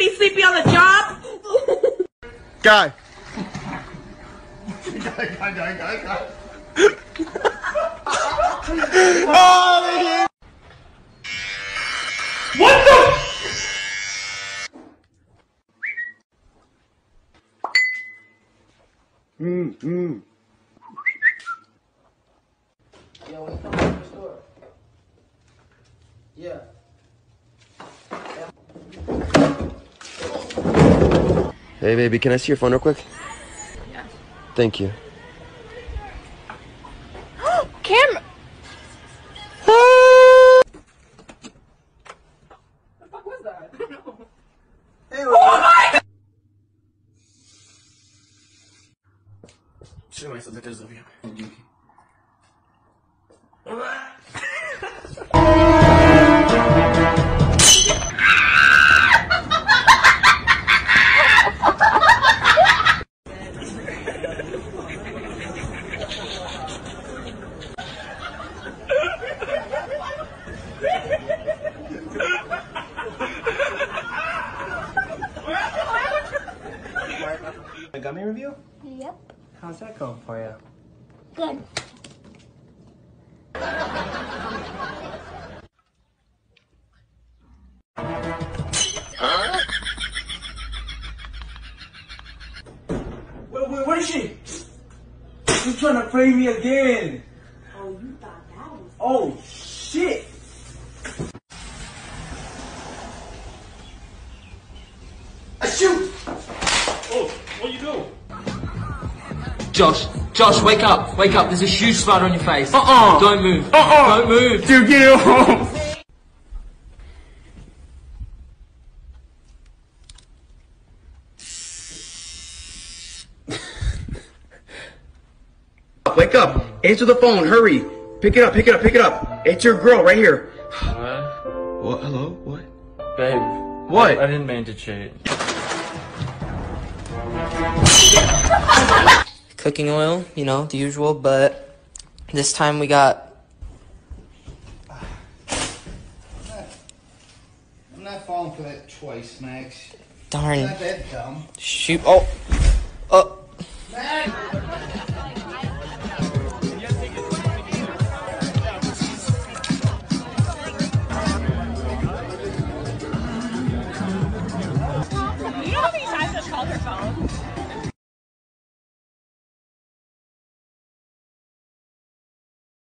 be sleepy on the job? Guy. Oh, what the? Yo, when you come to the store. Yeah. Hey, baby, can I see your phone real quick? Yeah. Thank you. Camera. What the fuck was that? I don't know. Hey, oh my! Trzymaj sobie też zrobię. Dzięki. A gummy review? Yep. How's that going for you? Good. Wait, where is she? She's trying to play me again. Oh, you thought that was... Oh, shit. Shoot! Oh, what you do? Josh, wake up. Wake up. There's a huge spider on your face. Don't move. Don't move. Dude, get it home. Wake up. Answer the phone. Hurry. Pick it up. Pick it up. Pick it up. It's your girl right here. What? Hello? What? Babe. What? I didn't mean to cheat. Cooking oil, you know, the usual, but this time we got... I'm not falling for that twice, Max. Darn. Not that dumb. Shoot. Oh. Max! You know how many times I've called her phone?